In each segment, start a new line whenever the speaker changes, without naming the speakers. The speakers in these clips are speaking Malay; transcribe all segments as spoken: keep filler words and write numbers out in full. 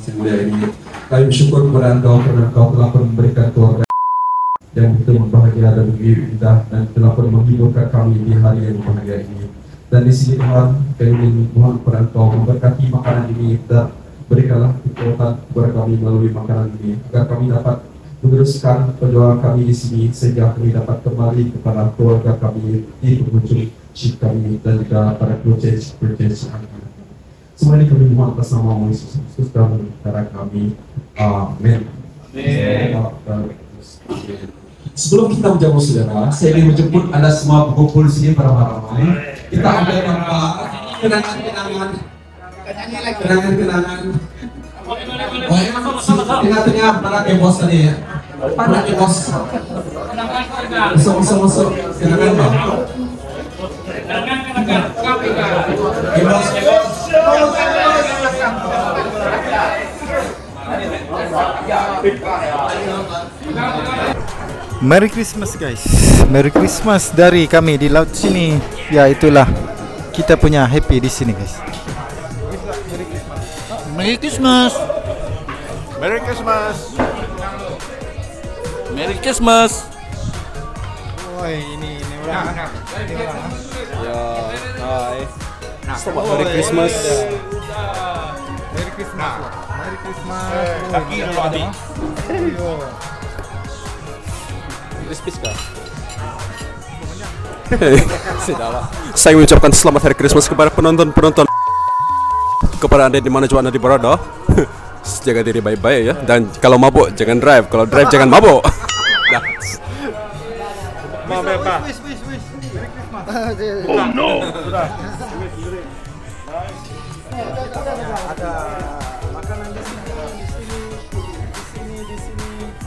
Yang mulia ini, kami bersyukur kepada Engkau karena Engkau telah memberikan keluarga yang begitu berbahagia dan begitu indah dan telah pun menghiburkan kami di hari yang berbahagia ini. Dan di sini Tuhan, kami mohon kepada Engkau memberkati makanan ini dan berikanlah kekuatan kepada kami melalui makanan ini agar kami dapat meneruskan perjuangan kami di sini sehingga kami dapat kembali kepada keluarga kami di penghujung shift kami dan juga para project-project kami. Semua ini kami mohon atas nama Yesus Kristus dan cara kami. Amin. Sebelum kita menjamu saudara, saya ingin menjemput Anda semua berkumpul di sini beramai-ramai. Kita ambil gambar kenangan-kenangan, kenangan-kenangan. Tengah-tengah mana ke bos tadi ya? Mana ke bos? Masuk, masuk, masuk. Kenangan bang. Kenangan-kenangan. Ke bos, ke bos.
Merry Christmas guys. Merry Christmas dari kami di laut sini. Ya itulah kita punya happy di sini guys.
Merry Christmas.
Merry Christmas.
Merry Christmas.
Woi ini ini orang. Ini orang.
Ya, hai. Selamat Merry Christmas.
Merry Christmas. Merry Christmas.
Kaki dulu Abi.
Crispis kah?
Sudahlah. Saya mengucapkan selamat Hari Christmas kepada penonton-penonton, kepada Anda di mana juga Anda berada. Jaga diri baik-baik ya, dan kalau mabuk jangan drive, kalau drive jangan mabuk. Dah. Mabuk apa?
Wish wish wish. Merry Christmas.
Oh no.
Ada makanan di sini, di sini, di sini, di sini.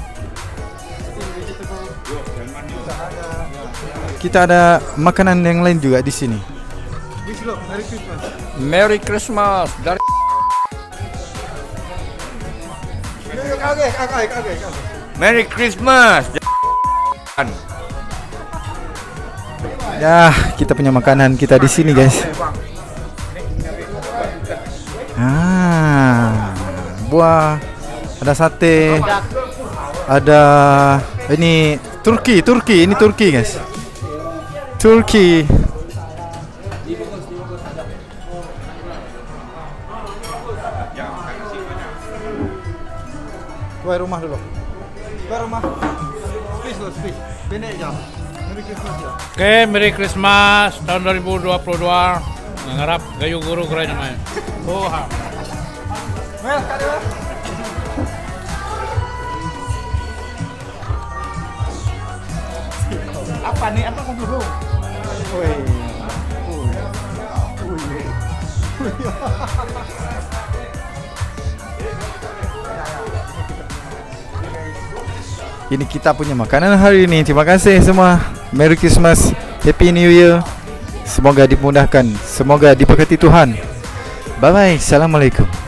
Kita ada makanan yang lain juga di sini. Wish lo, Merry Christmas.
Merry Christmas dari
Oke, oke, oke, oke.
Merry Christmas.
Ya, kita punya makanan kita di sini, guys. Ah, buah, ada sate, ada ini Turki, Turki, ini Turki, guys. Turki. Keluar rumah dulu. Keluar rumah. Space lo, space. Benek jam. Merry Christmas ya.
Oke, Merry Christmas tahun dua ribu dua puluh dua. Ngarap gayu guru keren namanya. Oh, ha.
Mel, kade lah. Apa nih? Apa kamu dulu? Woi. Ini kita punya makanan hari ini. Terima kasih semua. Merry Christmas, Happy New Year. Semoga dimudahkan, semoga diberkati Tuhan. Bye bye. Assalamualaikum.